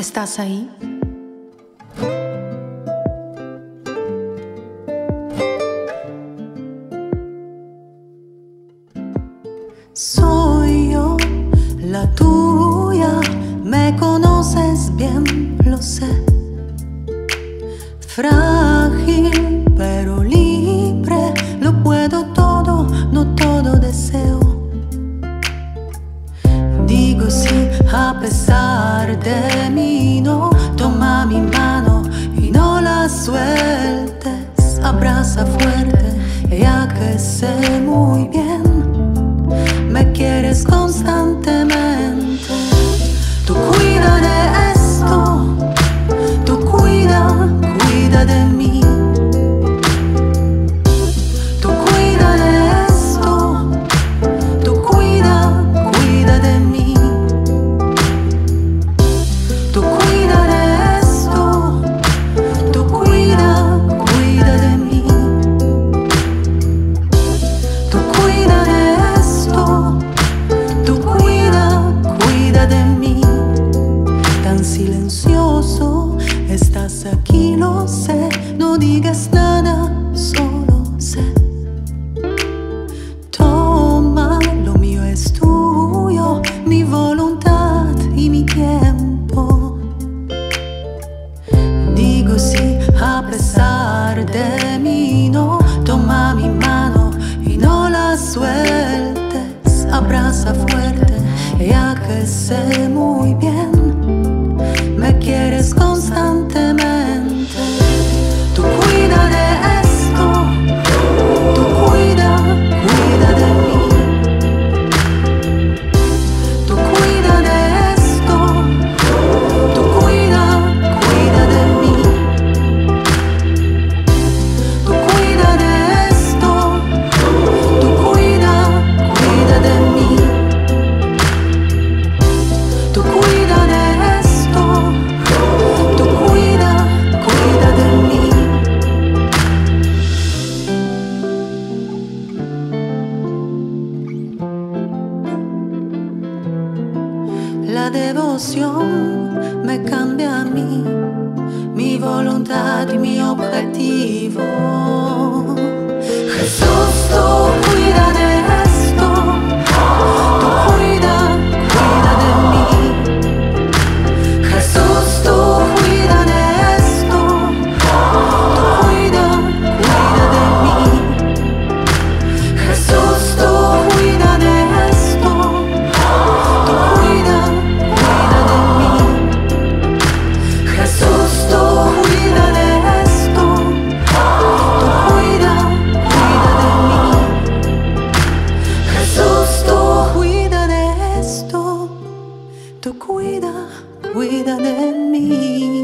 ¿Estás ahí? Soy yo, la tuya, me conoces bien, lo sé. Frágil pero libre, lo puedo todo, no todo deseo. Digo sí a pesar de mí, no, toma mi mano y no la sueltes. Abraza fuerte, ya que sé muy bien, me quieres constantemente. Tú cuida de esto, tú cuida de mí. Tú cuida de esto, tú cuida de mí. Tú cuida de esto, tú cuida de mí. Tú cuida de esto, tú cuida de mí. Tan silencioso, estás aquí, lo sé. No digas nada, solo sé. Toma, lo mío es tuyo, mi voluntad y mi tiempo. Digo sí a pesar de mí, no, toma mi mano y no la sueltes. Abraza fuerte, ya que sé muy bien, me quieres constantemente. Tú cuida de esto, tú cuida de mí. Tú cuida de esto, tú cuida de mí. Tú cuida de esto, tú cuida de mí. Tú cuida de esto, tú cuida de mí. La devoción me cambia a mí, mi voluntad y mi objetivo. Jesús, tú cuida de esto, tú cuida de mí. Jesús, tú cuida de esto, tú cuida de mí. Jesús, tú cuida de esto, tú cuida de mí. Jesús, tú cuida de esto, tú cuida de mí. Jesús, tú cuida de esto, tú cuida de mí.